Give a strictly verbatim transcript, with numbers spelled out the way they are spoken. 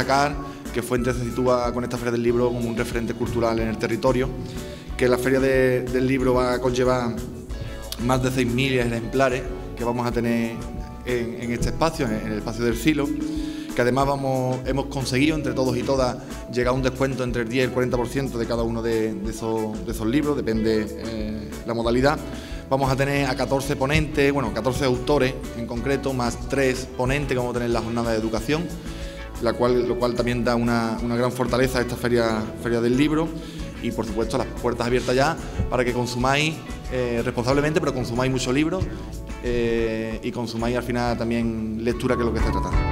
destacar que Fuente se sitúa con esta Feria del Libro como un referente cultural en el territorio, que la Feria de, del Libro va a conllevar más de seis mil ejemplares que vamos a tener en, en este espacio, en el espacio del Silo, que además vamos, hemos conseguido entre todos y todas llegar a un descuento entre el diez y el cuarenta por ciento de cada uno de, de, esos, de esos libros, depende eh, la modalidad. Vamos a tener a catorce ponentes, bueno, catorce autores en concreto, más tres ponentes que vamos a tener en la jornada de educación, la cual, lo cual también da una, una gran fortaleza a esta feria, feria del Libro. Y por supuesto las puertas abiertas ya para que consumáis eh, responsablemente, pero consumáis mucho libro eh, y consumáis al final también lectura, que es lo que está tratando.